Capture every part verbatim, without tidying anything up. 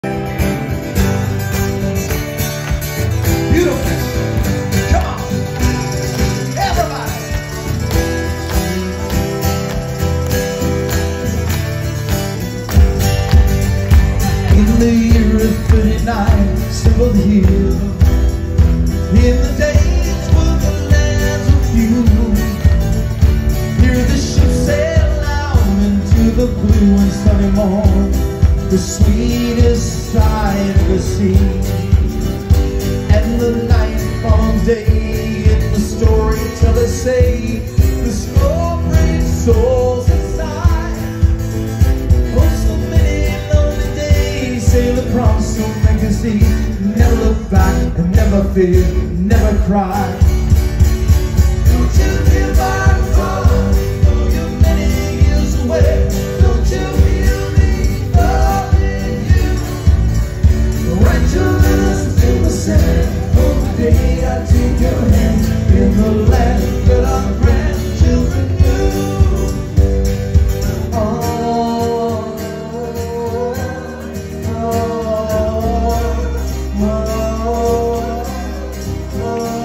Beautiful. Come on. Everybody. In the year of thirty-nine, stumbled here. In the days when the lands were few, hear the ship sail out into the blue and sunny morn, the sweetest sight of the sea. And the night following day, in the storytellers say, the slow brave souls inside. Oh, so many lonely days, sail across so make us see. Never look back and never fear, never cry. Don't you give our call, though you're many years away. Don't you feel the love in you? Write your letters to the sand. Oh, the day I take your hand in the land that our grandchildren knew. Oh, oh, oh, oh,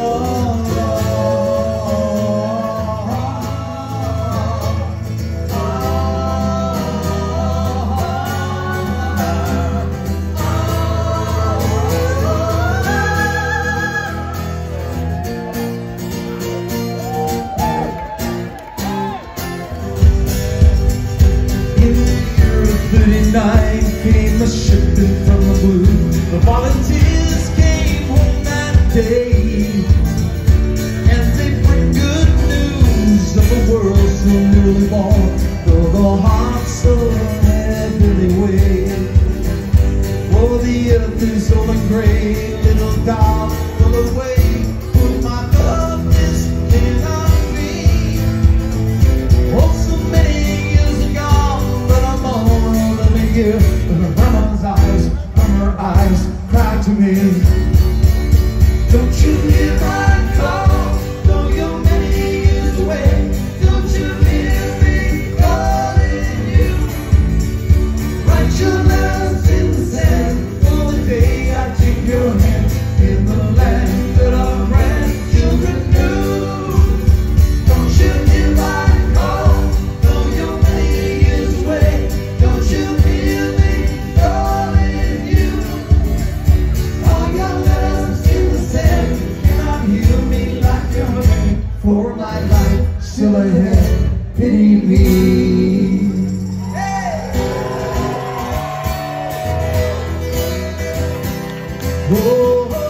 thirty-nine came a shipment from the blue. The volunteers came home that day, and they bring good news of a world so newly born, though the hearts so heavily weigh. Oh, the earth is old and gray, little God, full away. Put my love is in our feet. Oh, so many years ago, but I'm all living here. But her mama's eyes, from her eyes, cry to me. Don't you hear my call, though you're many years away? Don't you hear me calling you? Write your letters in the sand, for the day I take your hand in the land that our grandchildren knew. Don't you hear my call, though you're many years away? Don't you hear me calling you? All your letters in the sand cannot heal me like your rain. For my life still ahead, pity me. Hey! Oh,